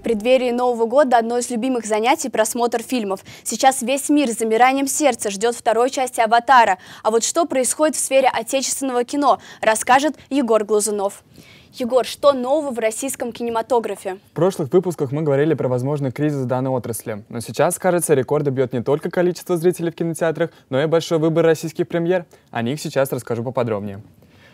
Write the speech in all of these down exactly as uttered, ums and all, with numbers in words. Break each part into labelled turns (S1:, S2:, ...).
S1: преддверии Нового года одно из любимых занятий – просмотр фильмов. Сейчас весь мир с замиранием сердца ждет второй части «Аватара». А вот что происходит в сфере отечественного кино, расскажет Егор Глазунов. Егор, что нового в российском кинематографе?
S2: В прошлых выпусках мы говорили про возможный кризис данной отрасли. Но сейчас, кажется, рекорды бьет не только количество зрителей в кинотеатрах, но и большой выбор российских премьер. О них сейчас расскажу поподробнее.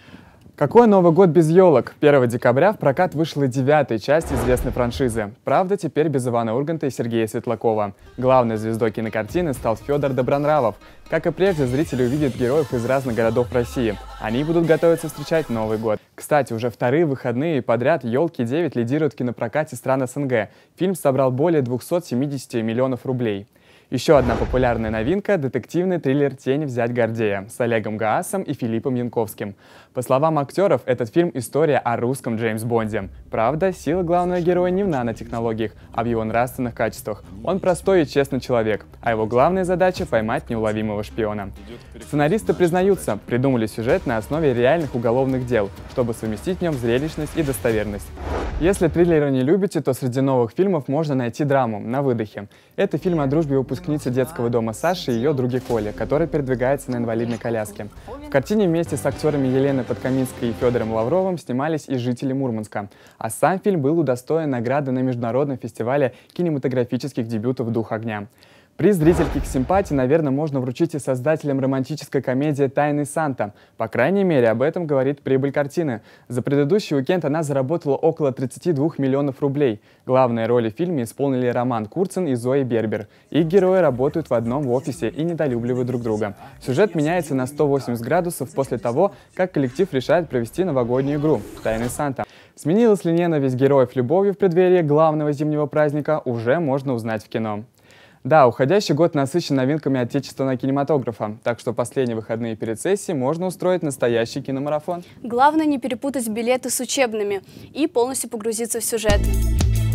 S2: Какой Новый год без елок? первого декабря в прокат вышла девятая часть известной франшизы. Правда, теперь без Ивана Урганта и Сергея Светлакова. Главной звездой кинокартины стал Федор Добронравов. Как и прежде, зрители увидят героев из разных городов России. Они будут готовиться встречать Новый год. Кстати, уже вторые выходные подряд «Елки девять» лидируют в кинопрокате стран СНГ. Фильм собрал более двухсот семидесяти миллионов рублей. Еще одна популярная новинка – детективный триллер «Тень взять Гордея» с Олегом Гаасом и Филиппом Янковским. По словам актеров, этот фильм – история о русском Джеймс Бонде. Правда, сила главного героя не в нанотехнологиях, а в его нравственных качествах. Он простой и честный человек, а его главная задача – поймать неуловимого шпиона. Сценаристы признаются, придумали сюжет на основе реальных уголовных дел, чтобы совместить в нем зрелищность и достоверность. Если триллеры не любите, то среди новых фильмов можно найти драму «На выдохе». Это фильм о дружбе выпускницы детского дома Саши и ее друга Коли, который передвигается на инвалидной коляске. В картине вместе с актерами Еленой Подкаминской и Федором Лавровым снимались и жители Мурманска. А сам фильм был удостоен награды на международном фестивале кинематографических дебютов «Дух огня». Приз зрительских симпатий, наверное, можно вручить и создателям романтической комедии «Тайный Санта». По крайней мере, об этом говорит прибыль картины. За предыдущий уикенд она заработала около тридцати двух миллионов рублей. Главные роли в фильме исполнили Роман Курцин и Зоя Бербер. Их герои работают в одном офисе и недолюбливают друг друга. Сюжет меняется на сто восемьдесят градусов после того, как коллектив решает провести новогоднюю игру «Тайный Санта». Сменилась ли ненависть героев любовью в преддверии главного зимнего праздника, уже можно узнать в кино. Да, уходящий год насыщен новинками отечественного кинематографа, так что последние выходные перед сессией можно устроить настоящий киномарафон.
S1: Главное не перепутать билеты с учебными и полностью погрузиться в сюжет.